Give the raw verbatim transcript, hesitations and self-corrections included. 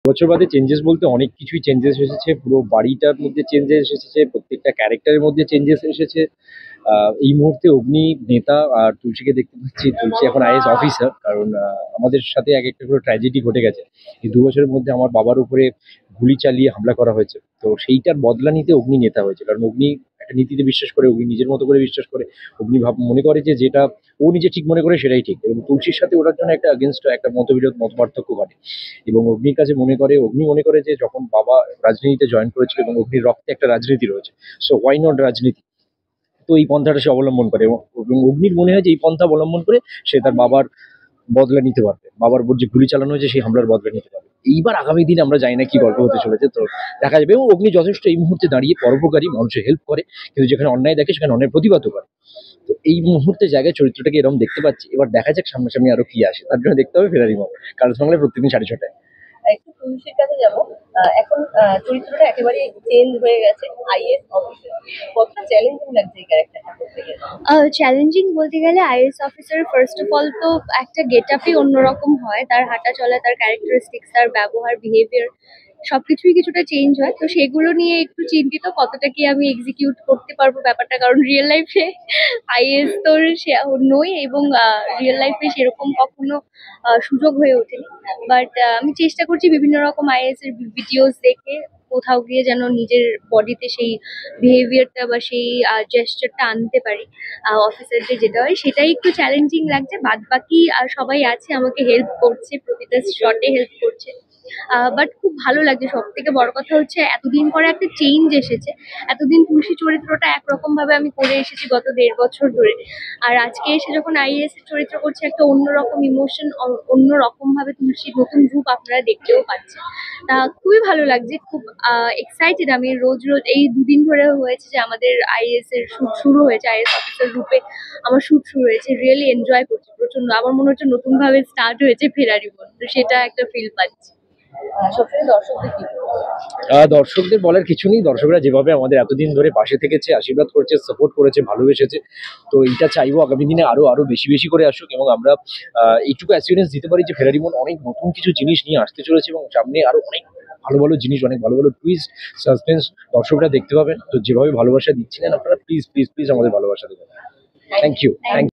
বছর বাদে চেঞ্জেস বলতে অনেক কিছুই চেঞ্জেস এসেছে। পুরো বাড়িটার মধ্যে চেঞ্জেস এসেছে, প্রত্যেকটা ক্যারেক্টারের মধ্যে চেঞ্জেস এসেছে। আ এই মুহূর্তে অগ্নি নেতা আর তুলসীকে দেখতে পাচ্ছি। তুলসী এখন আইএএস অফিসার। কারণ আ আমাদের সাথে একেকটা করে ট্র্যাজেডি ঘটে গেছে। এই দুই বছরের মধ্যে আমার বাবার উপরে গুলি চালিয়ে হামলা করা হয়েছে। তো সেইটার বদলা নিতে অগ্নি নেতা হয়েছে। কারণ অগ্নি একটা নীতিতে বিশ্বাস করে, অগ্নি নিজের মতো করে বিশ্বাস করে। অগ্নি ভাব মনে করে যে যেটা ও নিজে ঠিক মনে করে সেটাই ঠিক। এবং তুলসীর সাথে ওটার জন্য একটা এগেইনস্ট একটা মতবিরোধ, মতপার্থক্য ঘটে। এবং অগ্নির কাছে মনে করে অগ্নি মনে করে যে যখন বাবা রাজনীতিতে জয়েন করেছিল এবং অগ্নির রক্তে একটা রাজনীতি রয়েছে। সো হোয়াই নট রাজনীতি? তো এই পন্থাটা সে অবলম্বন করে এবং এবং অগ্নির মনে হয় যে এই পন্থা অবলম্বন করে সে তার বাবার বদলা নিতে পারবে। বাবার উপর যে গুলি চালানো হয়েছে সেই হামলার বদলা নিতে পারবে। এইবার আগামী দিনে আমরা জানি না কি গল্প হতে চলেছে। তো দেখা যাবে এবং অগ্নি যথেষ্ট এই মুহূর্তে দাঁড়িয়ে পরোপকারী, মানুষের হেল্প করে। কিন্তু যেখানে অন্যায় দেখে সেখানে অন্যায়ের প্রতিবাদও করে। তো এই মুহূর্তে জায়গায় চরিত্রটাকে এরকম দেখতে পাচ্ছি। এবার দেখা যাক সামনাসামনি আরো কি আসে। তার জন্য দেখতে হবে ফেরারি মম। কালস বাংলায় প্রতিদিন সাড়ে ছটায়। একটু তুলসীর কাছে যাব। আ এখন আ চরিত্রটা একেবারেই চেঞ্জ হয়ে গেছে আইএএস অফিসার। কতটা চ্যালেঞ্জিং লাগছে এই ক্যারেক্টারটা করতে গেলে? চ্যালেঞ্জিং বলতে গেলে IAS officer first of all তো একটা গেট আপই অন্যরকম হয়, তার হাঁটা চলা, তার ক্যারেক্টারিস্টিক্স, তার ব্যবহার, বিহেভিয়ার সবকিছুই কিছুটা চেঞ্জ হয়। তো সেগুলো নিয়ে একটু চিন্তিত কতটা কি আমি এক্সিকিউট করতে পারবো ব্যাপারটা, কারণ রিয়েল লাইফে আইএএস তো সে নই এবং রিয়েল লাইফে সেরকম কখনো আহ, সুযোগ হয়ে ওঠেনি। বাট আমি চেষ্টা করছি বিভিন্ন রকম আইএএস এর ভিডিওস দেখে কোথাও গিয়ে যেন নিজের বডিতে সেই বিহেভিয়ারটা বা সেই জেস্টারটা আনতে পারি অফিসারদের যেটা হয়, সেটাই একটু চ্যালেঞ্জিং লাগছে। বাদ বাকি আর সবাই আছে আমাকে হেল্প করছে, প্রতিটা শটে হেল্প করছে। বাট খুব ভালো লাগছে। সব থেকে বড় কথা হচ্ছে এতদিন পরে একটা চেঞ্জ এসেছে। এতদিন তুলসী চরিত্রটা একরকম ভাবে আমি করে এসেছি গত দেড় বছর ধরে, আর আজকে এসে যখন আইএএস এর চরিত্র করছে একটা অন্যরকম ইমোশন, অন্যরকম ভাবে তুলসীর নতুন রূপ আপনারা দেখতেও পাচ্ছেন। তা খুবই ভালো লাগছে, খুব এক্সাইটেড আমি। রোজ রোজ এই দুদিন ধরে হয়েছে যে আমাদের আইএএস এর শুট শুরু হয়েছে, আইএএস অফিসার রূপে আমার শুট শুরু হয়েছে। রিয়েলি এনজয় করছি প্রচন্ড। আমার মনে হচ্ছে নতুন ভাবে স্টার্ট হয়েছে ফেরারি মন, তো সেটা একটা ফিল পাচ্ছি। সবসময় দর্শকদের কি বলবো? আহ, দর্শকদের বলার কিছু নেই। দর্শকরা যেভাবে আমাদের এতদিন ধরে পাশে থেকেছে, আশীর্বাদ করেছে, সাপোর্ট করেছে, ভালোবেসেছে, তো এইটা চাইবো আগামী দিনে আরো আরো বেশি বেশি করে আসুক। এবং আমরা আহ, এইটুকু অ্যাসিউরেন্স দিতে পারি যে ফেরারি মন অনেক নতুন কিছু জিনিস নিয়ে আসতে চলেছে এবং সামনে আরো অনেক ভালো ভালো জিনিস, অনেক ভালো ভালো টুইস্ট, সাসপেন্স দর্শকরা দেখতে পাবেন। তো যেভাবে ভালোবাসা দিচ্ছিলেন আপনারা, প্লিজ প্লিজ প্লিজ আমাদের ভালোবাসা দেবেন। Thank you. থ্যাংক